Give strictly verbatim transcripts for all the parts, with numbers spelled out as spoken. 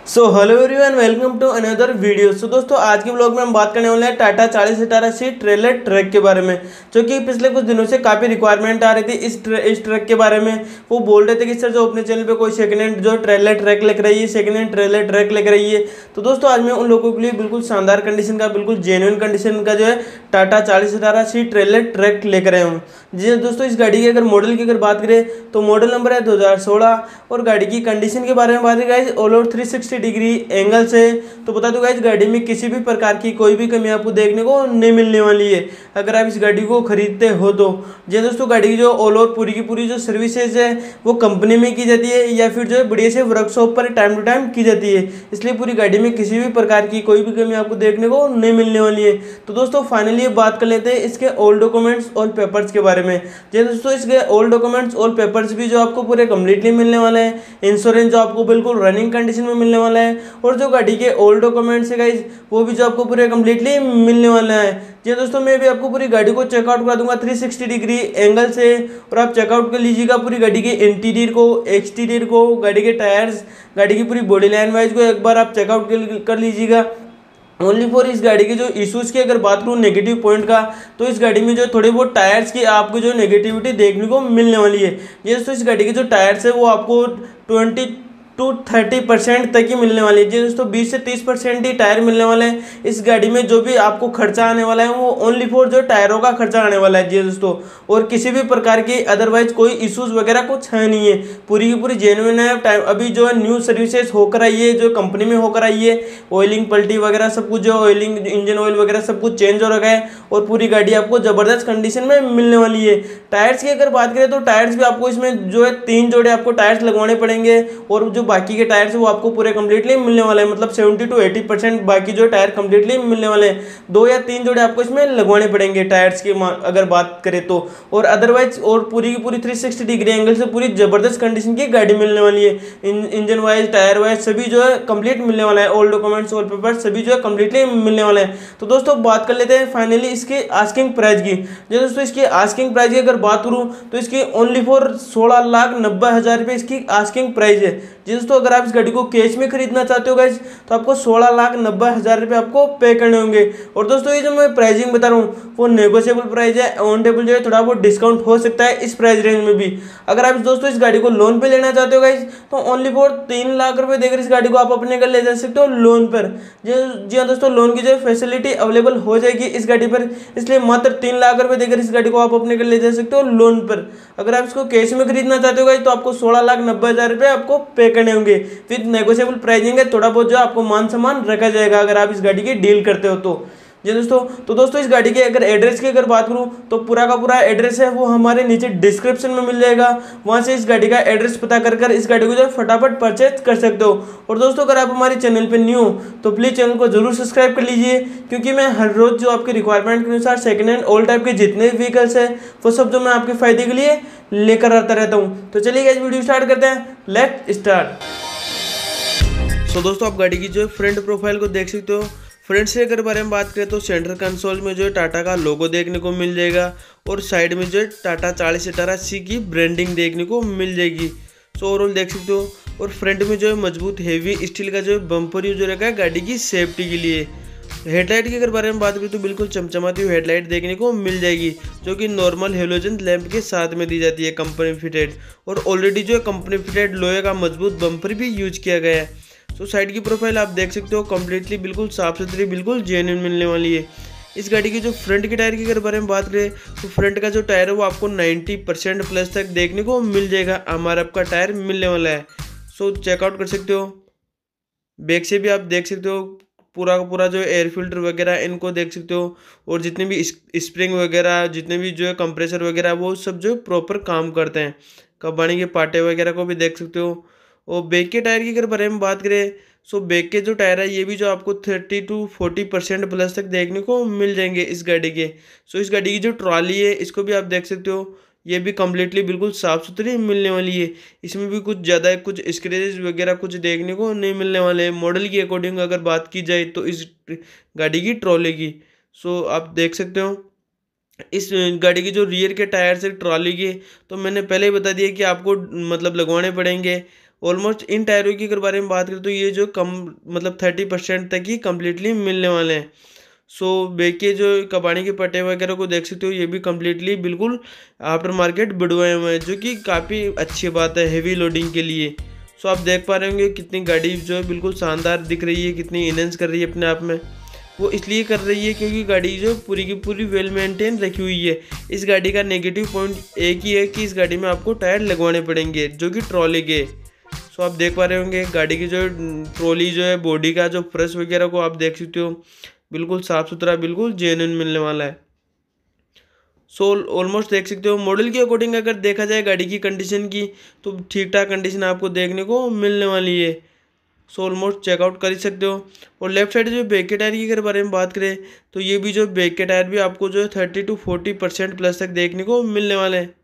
So hello everyone, welcome to another video. So दोस्तों, आज के ब्लॉग में हम बात करने वाले हैं टाटा चालीस अठारह सी ट्रेलर ट्रक के बारे में, जो कि पिछले कुछ दिनों से काफ़ी रिक्वायरमेंट आ रही थी इस ट्र, इस ट्रक के बारे में। वो बोल रहे थे कि सर जो अपने चैनल पे कोई सेकंड हैंड जो ट्रेलर ट्रक लेकर रही है, सेकंड हैंड ट्रेलर ट्रक लेकर रही है। तो दोस्तों, आज मैं उन लोगों के लिए बिल्कुल शानदार कंडीशन का, बिल्कुल जेन्युइन कंडीशन का जो है टाटा चालीस अठारह सी ट्रेलर ट्रक लेकर आया हूँ। जी दोस्तों, इस गाड़ी की अगर मॉडल की अगर बात करें तो मॉडल नंबर है दो हज़ार सोलह। और गाड़ी की कंडीशन के बारे में बात करें all over three sixty degree angle से, तो बता दूं गाइस, गाड़ी में किसी भी प्रकार की कोई भी कमी आपको देखने को नहीं मिलने वाली है अगर आप इस गाड़ी को खरीदते हो तो। जी दोस्तों, गाड़ी की जो ऑल ओवर पूरी की पूरी जो सर्विसेज है वो कंपनी में की जाती है या फिर जो है बढ़िया से वर्कशॉप पर टाइम टू टाइम की जाती है, इसलिए पूरी गाड़ी में किसी भी प्रकार की कोई भी कमी आपको देखने को नहीं मिलने वाली है। तो दोस्तों, फाइनली बात कर लेते हैं इसके ऑल डॉक्यूमेंट्स और पेपर्स के बारे में। जी दोस्तों, इसके ऑल डॉक्यूमेंट्स और पेपर्स भी जो आपको पूरे कंप्लीटली मिलने वाले हैं, इंश्योरेंस जो आपको बिल्कुल रनिंग कंडीशन में मिलने वाला है, और जो गाड़ी के ओल्ड डॉक्यूमेंट्स है गाइस वो भी जो आपको पूरे कंप्लीटली मिलने वाला है। जी दोस्तों, मैं भी आपको पूरी गाड़ी को चेकआउट करा दूंगा थ्री सिक्सटी डिग्री एंगल से, और आप चेकआउट कर लीजिएगा पूरी गाड़ी के इंटीरियर को, एक्सटीरियर को, गाड़ी के टायर्स, गाड़ी की पूरी बॉडी लाइन वाइज को एक बार आप चेकआउट कर लीजिएगा। ओनली फॉर इस गाड़ी के जो इश्यूज़ की अगर बात करूँ नेगेटिव पॉइंट का, तो इस गाड़ी में जो थोड़े बहुत टायर्स की आपको जो नेगेटिविटी देखने को मिलने वाली है। ये दोस्तों, इस गाड़ी के जो टायर्स है वो आपको ट्वेंटी टू थर्टी परसेंट तक ही मिलने वाली है। जी दोस्तों, बीस से तीस परसेंट ही टायर मिलने वाले हैं इस गाड़ी में। जो भी आपको खर्चा आने वाला है वो ओनली फॉर जो टायरों का खर्चा आने वाला है जी दोस्तों, और किसी भी प्रकार की अदरवाइज कोई इश्यूज वगैरह कुछ है नहीं है, पूरी की पूरी जेन्युइन है। टाइम अभी जो है न्यू सर्विसेज होकर आई है, जो कंपनी में होकर आई है, ऑयलिंग पल्टी वगैरह सब कुछ, जो ऑयलिंग इंजन ऑयल वगैरह सब कुछ चेंज हो रखा है, और पूरी गाड़ी आपको जबरदस्त कंडीशन में मिलने वाली है। टायर्स की अगर बात करें तो टायर्स भी आपको इसमें जो है तीन जोड़े आपको टायर्स लगवाने पड़ेंगे, और जो बाकी के टायर्स वो आपको पूरे कंप्लीटली मिलने वाले हैं, मतलब सेवेंटी टू एटी परसेंट बाकी जो टायर कंप्लीटली मिलने वाले हैं। दो या तीन जोड़े आपको इसमें लगवाने पड़ेंगे टायर्स की अगर बात करें तो, और अदरवाइज और पूरी की पूरी थ्री सिक्सटी डिग्री एंगल से पूरी जबरदस्त कंडीशन की गाड़ी मिलने वाली है। इंजन वाइज, टायर वाइज सभी जो है कंप्लीट मिलने वाला है, ऑल डॉक्यूमेंट्स ऑल पेपर्स सभी जो है कंप्लीटली मिलने वाले हैं। तो दोस्तों, बात कर लेते हैं फाइनली इसकी आस्किंग प्राइस की। जो दोस्तों, इसकी आस्किंग प्राइस की अगर बात करूँ तो इसकी ओनली फॉर सोलह लाख नब्बे हज़ार रुपये इसकी आस्किंग प्राइस है। जी दोस्तों, अगर आप इस गाड़ी को कैश में खरीदना चाहते हो गाइस तो आपको सोलह लाख नब्बे हज़ार रुपये आपको पे करने होंगे। और दोस्तों, ये जो मैं प्राइसिंग बता रहा हूँ वो नेगोशिएबल प्राइस है, ऑन टेबल जो है थोड़ा बहुत डिस्काउंट हो सकता है इस प्राइस रेंज में भी। अगर आप दोस्तों इस गाड़ी को लोन पे लेना चाहते हो गाइस तो ओनली फॉर तीन लाख रुपए देकर इस गाड़ी को आप अपने घर ले जा सकते हो लोन पर। जी हाँ दोस्तों, लोन की जो फैसिलिटी अवेलेबल हो जाएगी इस गाड़ी पर, इसलिए मात्र तीन लाख रुपए देकर इस गाड़ी को आप अपने घर ले जा सकते हो लोन पर। अगर आप इसको कैश में खरीदना चाहते हो गाइस तो आपको सोलह लाख नब्बे हज़ार रुपये आपको पे करने होंगे। विद नेगोशिएबल प्राइसिंग है, थोड़ा बहुत जो आपको मान सम्मान रखा जाएगा अगर आप इस गाड़ी की डील करते हो तो। जी दोस्तों, तो दोस्तों इस गाड़ी के अगर एड्रेस की अगर बात करूं तो पूरा का पूरा एड्रेस है वो हमारे नीचे डिस्क्रिप्शन में मिल जाएगा, वहां से इस गाड़ी का एड्रेस पता कर कर इस गाड़ी को जो है फटाफट परचेज कर सकते हो। और दोस्तों, अगर आप हमारे चैनल पे न्यू हो तो प्लीज़ चैनल को जरूर सब्सक्राइब कर लीजिए, क्योंकि मैं हर रोज़ जो आपकी रिक्वायरमेंट के अनुसार सेकंड हैंड ऑल टाइप के जितने व्हीकल्स है वो सब जो मैं आपके फायदे के लिए लेकर आता रहता हूँ। तो चलिए गाइस, वीडियो स्टार्ट करते हैं, लेट स्टार्ट। तो दोस्तों, आप गाड़ी की जो फ्रंट प्रोफाइल को देख सकते हो। फ्रंट से अगर बारे में बात करें तो सेंटर कंसोल में जो है टाटा का लोगो देखने को मिल जाएगा, और साइड में जो है टाटा चालीस अठारह सी की ब्रांडिंग देखने को मिल जाएगी। सो ओवरऑल देख सकते हो। और फ्रंट में जो है मजबूत हेवी स्टील का जो है बम्पर यूज हो रखा है गाड़ी की सेफ्टी के लिए। हेडलाइट की अगर बारे में बात करें तो बिल्कुल चमचमाती हुई हेडलाइट देखने को मिल जाएगी, जो कि नॉर्मल हेलोजन लैंप के साथ में दी जाती है कंपनी फिटेड, और ऑलरेडी जो है कंपनी फिटेड लोहे का मजबूत बम्पर भी यूज किया गया है। तो साइड की प्रोफाइल आप देख सकते हो, कम्प्लीटली बिल्कुल साफ सुथरी, बिल्कुल जेन्युइन मिलने वाली है। इस गाड़ी की जो फ्रंट के टायर की अगर बारे में बात करें तो फ्रंट का जो टायर है वो आपको नब्बे परसेंट प्लस तक देखने को मिल जाएगा, एमआरएफ का टायर मिलने वाला है। सो चेकआउट कर सकते हो। बैक से भी आप देख सकते हो, पूरा का पूरा जो एयर फिल्टर वगैरह इनको देख सकते हो, और जितने भी स्प्रिंग वगैरह, जितने भी जो है कंप्रेसर वगैरह वो सब जो प्रॉपर काम करते हैं। कबाड़ी के पाटे वगैरह को भी देख सकते हो। और बैक के टायर की अगर बारे में बात करें सो बैक के जो टायर है ये भी जो आपको thirty two forty percent plus तक देखने को मिल जाएंगे इस गाड़ी के। सो इस गाड़ी की जो ट्रॉली है इसको भी आप देख सकते हो, ये भी कम्प्लीटली बिल्कुल साफ़ सुथरी मिलने वाली है। इसमें भी कुछ ज़्यादा कुछ स्क्रैचेस वगैरह कुछ देखने को नहीं मिलने वाले हैं। मॉडल की अकॉर्डिंग अगर बात की जाए तो इस गाड़ी की ट्रॉली की, सो आप देख सकते हो। इस गाड़ी की जो रियर के टायर से ट्रॉली के, तो मैंने पहले ही बता दिया कि आपको मतलब लगवाने पड़ेंगे। ऑलमोस्ट इन टायरों की अगर बारे में बात करें तो ये जो कम मतलब थर्टी परसेंट तक ही कम्प्लीटली मिलने वाले हैं। सो बैक के जो कबाड़ी के पट्टे वगैरह को देख सकते हो, ये भी कम्प्लीटली बिल्कुल आफ्टर मार्केट बिड़वाए हुए हैं, जो कि काफ़ी अच्छी बात है हेवी लोडिंग के लिए। सो आप देख पा रहे होंगे कितनी गाड़ी जो है बिल्कुल शानदार दिख रही है, कितनी इनहेंस कर रही है अपने आप में। वो इसलिए कर रही है क्योंकि गाड़ी जो पूरी की पूरी वेल मेंटेन रखी हुई है। इस गाड़ी का नेगेटिव पॉइंट एक ही है कि इस गाड़ी में आपको टायर लगवाने पड़ेंगे जो कि ट्रॉली के। सो आप देख पा रहे होंगे गाड़ी की जो ट्रॉली जो है बॉडी का जो फ्रेश वगैरह को आप देख सकते हो, बिल्कुल साफ़ सुथरा बिल्कुल जेन्युइन मिलने वाला है। सो ऑलमोस्ट देख सकते हो मॉडल के अकॉर्डिंग अगर देखा जाए गाड़ी की कंडीशन की तो ठीक ठाक कंडीशन आपको देखने को मिलने वाली है। सो ऑलमोस्ट चेकआउट कर ही सकते हो। और लेफ्ट साइड जो बैक के टायर की अगर बारे में बात करें तो ये भी जो बैक के टायर भी आपको जो है thirty two forty percent plus तक देखने को मिलने वाले हैं।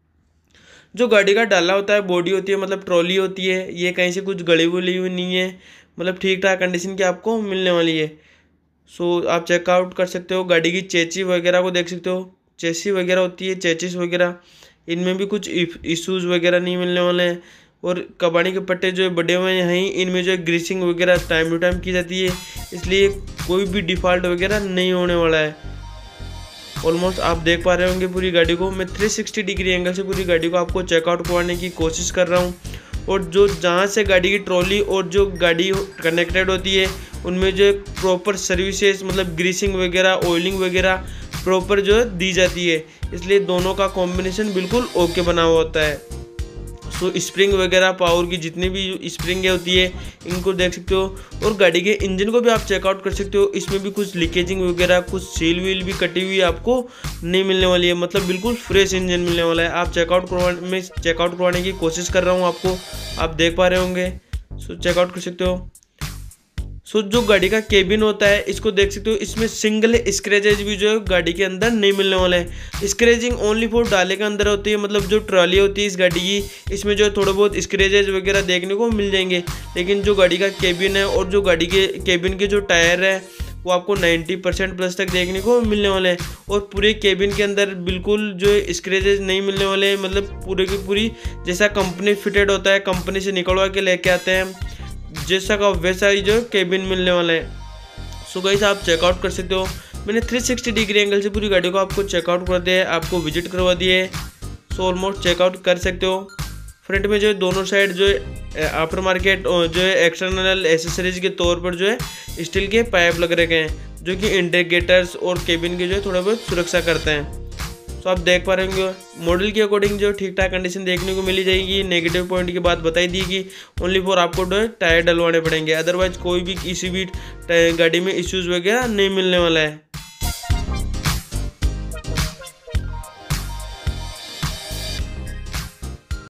जो गाड़ी का डाला होता है बॉडी होती है मतलब ट्रॉली होती है, ये कहीं से कुछ गड़ी हुई हुई नहीं है, मतलब ठीक ठाक कंडीशन की आपको मिलने वाली है। सो आप चेकआउट कर सकते हो। गाड़ी की चेची वगैरह को देख सकते हो, चेसी वगैरह होती है चेचिस वगैरह, इनमें भी कुछ इश्यूज़ वगैरह नहीं मिलने वाले हैं। और कबाड़ी के पट्टे जो बड़े हुए हैं यहीं, इनमें जो है ग्रीसिंग वगैरह टाइम टू टाइम की जाती है, इसलिए कोई भी डिफ़ॉल्ट वगैरह नहीं होने वाला है। ऑलमोस्ट आप देख पा रहे होंगे पूरी गाड़ी को मैं थ्री सिक्सटी डिग्री एंगल से पूरी गाड़ी को आपको चेकआउट करवाने की कोशिश कर रहा हूँ। और जो जहाँ से गाड़ी की ट्रॉली और जो गाड़ी कनेक्टेड होती है उनमें जो प्रॉपर सर्विसेज मतलब ग्रीसिंग वगैरह ऑयलिंग वगैरह प्रॉपर जो है दी जाती है, इसलिए दोनों का कॉम्बिनेशन बिल्कुल ओके बना हुआ होता है। सो स्प्रिंग वगैरह पावर की जितनी भी स्प्रिंग होती है इनको देख सकते हो। और गाड़ी के इंजन को भी आप चेकआउट कर सकते हो, इसमें भी कुछ लीकेजिंग वगैरह कुछ सील वील भी कटी हुई आपको नहीं मिलने वाली है, मतलब बिल्कुल फ्रेश इंजन मिलने वाला है। आप चेकआउट करवाने में चेकआउट करवाने की कोशिश कर रहा हूँ आपको, आप देख पा रहे होंगे। सो चेकआउट कर सकते हो। सो so, जो गाड़ी का केबिन होता है इसको देख सकते हो, इसमें सिंगल स्क्रैचेज भी जो है गाड़ी के अंदर नहीं मिलने वाले हैं। स्क्रैचिंग ओनली फॉर डाले के अंदर होती है, मतलब जो ट्रॉली होती है इस गाड़ी की इसमें जो है थोड़े बहुत स्क्रैचेज वगैरह देखने को मिल जाएंगे। लेकिन जो गाड़ी का केबिन है और जो गाड़ी के केबिन के जो टायर है वो आपको नाइन्टी परसेंट प्लस तक देखने को मिलने वाले हैं। और पूरे केबिन के अंदर बिल्कुल जो स्क्रैचेज नहीं मिलने वाले हैं, मतलब पूरे की पूरी जैसा कंपनी फिटेड होता है, कंपनी से निकलवा के लेके आते हैं जैसा का वैसा ही जो केबिन मिलने वाला है। सो गाइस आप चेकआउट कर सकते हो। मैंने थ्री सिक्सटी डिग्री एंगल से पूरी गाड़ी को आपको चेकआउट कर दिया है, आपको विजिट करवा दिए है। सो ऑलमोस्ट चेकआउट कर सकते हो। फ्रंट में जो है दोनों साइड जो है आफ्टर मार्केट जो है एक्सटर्नल एसेसरीज के तौर पर जो है स्टील के पाइप लग रखे हैं, जो कि इंडिकेटर्स और केबिन की जो है थोड़ा बहुत सुरक्षा करते हैं। तो आप देख पा रहे होंगे मॉडल के अकॉर्डिंग जो ठीक ठाक कंडीशन देखने को मिली जाएगी। नेगेटिव पॉइंट की बात बताई दी कि ओनली फॉर आपको जो है टायर डलवाने पड़ेंगे, अदरवाइज कोई भी किसी भी गाड़ी में इश्यूज़ वगैरह नहीं मिलने वाला है।